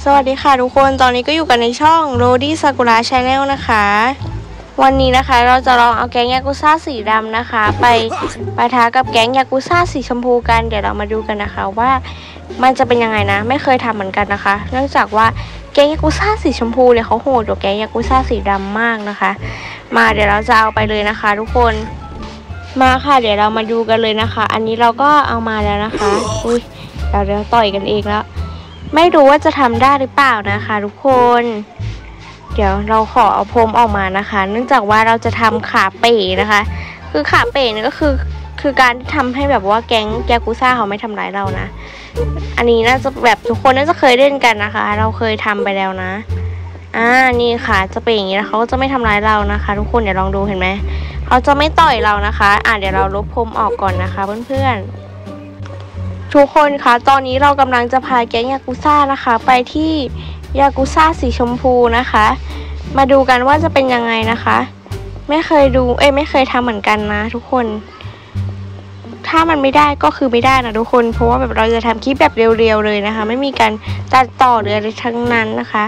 สวัสดีค่ะทุกคนตอนนี้ก็อยู่กันในช่องโรดี้ซากุระชาแนลนะคะวันนี้นะคะเราจะลองเอาแก๊งยากุซ่าสีดำนะคะไปปะทะกับแก๊งยากุซ่าสีชมพูกันเดี๋ยวเรามาดูกันนะคะว่ามันจะเป็นยังไงนะไม่เคยทำเหมือนกันนะคะเนื่องจากว่าแก๊งยากุซ่าสีชมพูเนี่ยเขาโหดกว่าแก๊งยากุซ่าสีดำมากนะคะมาเดี๋ยวเราจะเอาไปเลยนะคะทุกคนมาค่ะเดี๋ยวเรามาดูกันเลยนะคะอันนี้เราก็เอามาแล้วนะคะอุ้ยเดี๋ยวต่อยกันเองแล้วไม่รู้ว่าจะทำได้หรือเปล่านะคะทุกคนเดี๋ยวเราขอเอาพรมออกมานะคะเนื่องจากว่าเราจะทำขาเป๋นะคะคือขาเป๋เนี่ยก็คือการที่ทำให้แบบว่าแก๊งยากุซ่าเขาไม่ทำร้ายเรานะอันนี้น่าจะแบบทุกคนน่าจะเคยเล่นกันนะคะเราเคยทำไปแล้วนะนี่ค่ะจะเป็นอย่างนี้แล้วเขาก็จะไม่ทำร้ายเรานะคะทุกคนเดี๋ยวลองดูเห็นไหมเขาจะไม่ต่อยเรานะคะเดี๋ยวเราลบพรมออกก่อนนะคะเพื่อนๆทุกคนคะตอนนี้เรากำลังจะพาแก๊งยากุซ่านะคะไปที่ยากุซ่าสีชมพูนะคะมาดูกันว่าจะเป็นยังไงนะคะไม่เคยดูไม่เคยทำเหมือนกันนะทุกคนถ้ามันไม่ได้ก็คือไม่ได้นะทุกคนเพราะว่าแบบเราจะทำคลิปแบบเร็วๆเลยนะคะไม่มีการตัดต่อหรืออะไรทั้งนั้นนะคะ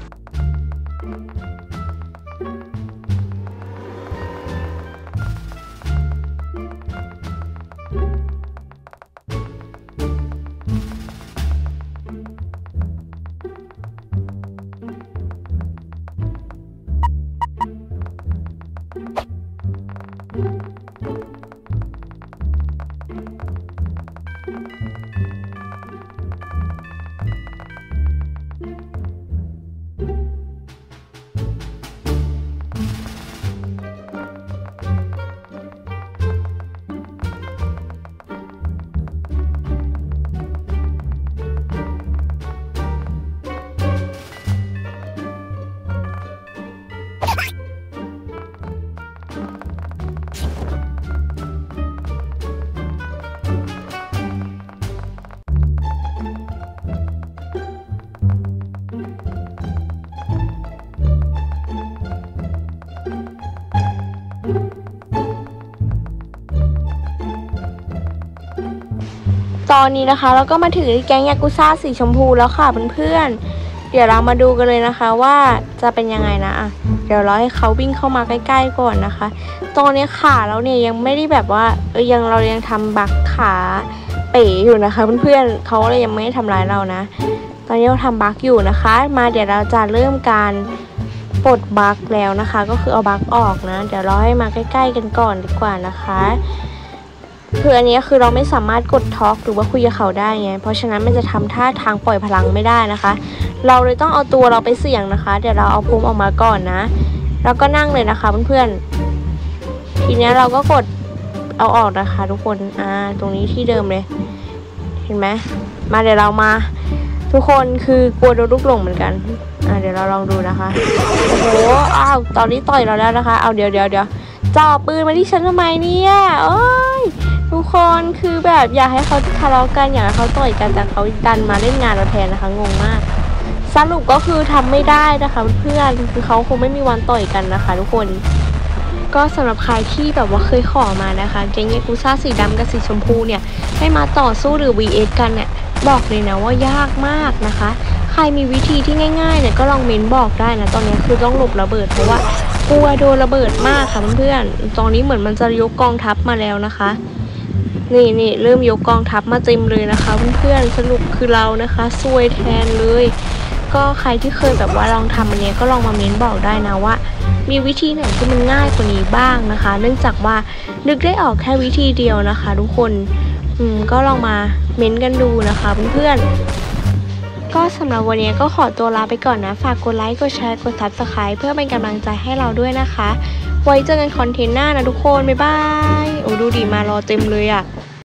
ตอนนี้นะคะเราก็มาถึงแก๊งยากุซ่าสีชมพูแล้วค่ะเพื่อนๆเดี๋ยวเรามาดูกันเลยนะคะว่าจะเป็นยังไงนะเดี๋ยวเราให้เขาวิ่งเข้ามาใกล้ๆก่อนนะคะตอนนี้ขาเราเนี่ยยังไม่ได้แบบว่าเรายังทำบักขาเป๋อยู่นะคะเพื่อนๆเขาเลยยังไม่ได้ทำร้ายเรานะตอนนี้เราทำบักอยู่นะคะมาเดี๋ยวเราจะเริ่มการปลดบักแล้วนะคะก็คือเอาบักออกนะเดี๋ยวเราให้มาใกล้ๆกันก่อนดีกว่านะคะคืออันนี้คือเราไม่สามารถกดทอล์กหรือว่าคุยกับเขาได้ไงเพราะฉะนั้นมันจะทำท่าทางปล่อยพลังไม่ได้นะคะเราเลยต้องเอาตัวเราไปเสี่ยงนะคะเดี๋ยวเราเอาพรมออกมาก่อนนะแล้วก็นั่งเลยนะคะเพื่อนๆทีนี้เราก็กดเอาออกนะคะทุกคนตรงนี้ที่เดิมเลยเห็นไหมมาเดี๋ยวเรามาทุกคนคือกลัวโดนลูกหลงเหมือนกันเดี๋ยวเราลองดูนะคะโอ้โหตอนนี้ต่อยเราแล้วนะคะเดี๋ยวจ่อปืนมาที่ฉันทำไมเนี่ยทุกคนคือแบบอยากให้เขาทะเลาะกันอยากให้เขาต่อยกันแต่เขาดันมาเล่นงานเราแทนนะคะงงมากสรุปก็คือทำไม่ได้นะคะเพื่อนคือเขาคงไม่มีวันต่อยกันนะคะทุกคนก็สำหรับใครที่แบบว่าเคยขอมานะคะแก๊งยากุซ่าสีดำกับสีชมพูเนี่ยให้มาต่อสู้หรือ vs กันเนี่ยบอกเลยนะว่ายากมากนะคะใครมีวิธีที่ง่ายๆเนี่ยก็ลองเม้นบอกได้นะตอนนี้คือต้องหลบระเบิดเพราะว่ากลัวโดนระเบิดมากค่ะเพื่อนๆตอนนี้เหมือนมันจะยกกองทัพมาแล้วนะคะนี่เริ่มยกกองทัพมาเต็มเลยนะคะเพื่อนๆสรุปคือเรานะคะซวยแทนเลยก็ใครที่เคยแบบว่าลองทำอันนี้ก็ลองมาเม้นบอกได้นะว่ามีวิธีไหนที่มันง่ายกว่านี้บ้างนะคะเนื่องจากว่านึกได้ออกแค่วิธีเดียวนะคะทุกคนก็ลองมาเม้นกันดูนะคะเพื่อนๆก็สำหรับวันนี้ก็ขอตัวลาไปก่อนนะฝากกดไลค์กดแชร์กด Subscribe เพื่อเป็นกำลังใจให้เราด้วยนะคะไว้เจอกันคอนเทนต์หน้านะทุกคนบ๊ายบายดูดีมารอเต็มเลย